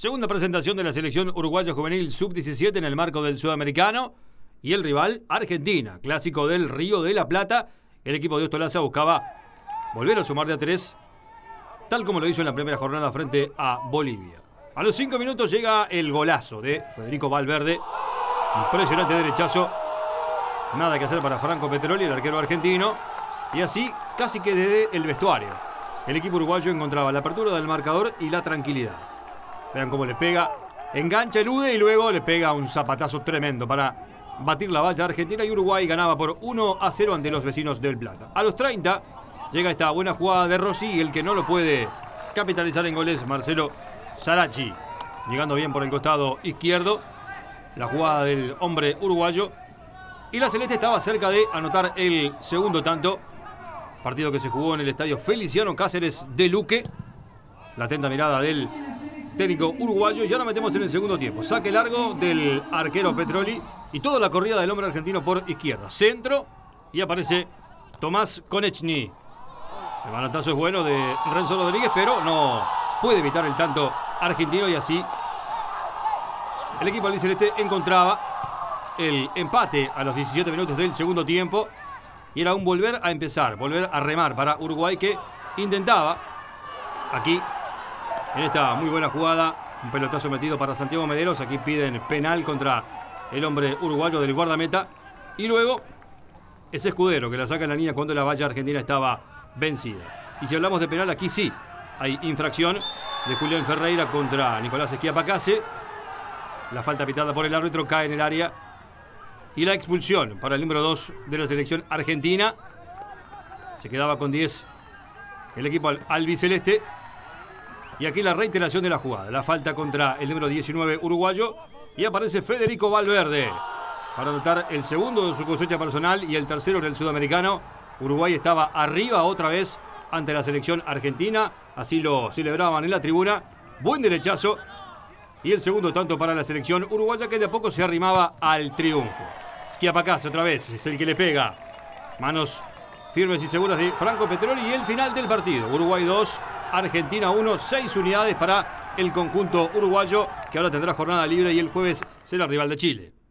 Segunda presentación de la selección uruguaya juvenil sub-17 en el marco del Sudamericano. Y el rival, Argentina, clásico del Río de la Plata. El equipo de Ostolaza buscaba volver a sumar de a 3, tal como lo hizo en la primera jornada frente a Bolivia. A los 5 minutos llega el golazo de Federico Valverde. Impresionante derechazo. Nada que hacer para Franco Petroli, el arquero argentino. Y así, casi que desde el vestuario, el equipo uruguayo encontraba la apertura del marcador y la tranquilidad. Vean cómo le pega, engancha, elude y luego le pega un zapatazo tremendo para batir la valla argentina, y Uruguay ganaba por 1-0 ante los vecinos del Plata. A los 30 llega esta buena jugada de Rossi, y el que no lo puede capitalizar en goles, Marcelo Sarachi, llegando bien por el costado izquierdo. La jugada del hombre uruguayo, y la celeste estaba cerca de anotar el segundo tanto. Partido que se jugó en el estadio Feliciano Cáceres de Luque. La atenta mirada del técnico uruguayo. Ya nos metemos en el segundo tiempo. Saque largo del arquero Petroli y toda la corrida del hombre argentino por izquierda. Centro, y aparece Tomás Konechny. El manotazo es bueno de Renzo Rodríguez, pero no puede evitar el tanto argentino, y así el equipo albiceleste encontraba el empate a los 17 minutos del segundo tiempo. Y era un volver a empezar, volver a remar para Uruguay, que intentaba aquí, en esta muy buena jugada, un pelotazo metido para Santiago Mederos. Aquí piden penal contra el hombre uruguayo del guardameta. Y luego ese Escudero que la saca en la línea cuando la valla argentina estaba vencida. Y si hablamos de penal, aquí sí hay infracción de Julián Ferreira contra Nicolás Schiapacase. La falta pitada por el árbitro cae en el área. Y la expulsión para el número 2 de la selección argentina. Se quedaba con 10 el equipo albiceleste. Y aquí la reiteración de la jugada. La falta contra el número 19 uruguayo. Y aparece Federico Valverde para anotar el segundo de su cosecha personal y el tercero en el Sudamericano. Uruguay estaba arriba otra vez ante la selección argentina. Así lo celebraban en la tribuna. Buen derechazo. Y el segundo tanto para la selección uruguaya, que de a poco se arrimaba al triunfo. Schiapacase otra vez es el que le pega. Manos firmes y seguras de Franco Petroli, y el final del partido. Uruguay 2, Argentina 1, 6 unidades para el conjunto uruguayo, que ahora tendrá jornada libre y el jueves será rival de Chile.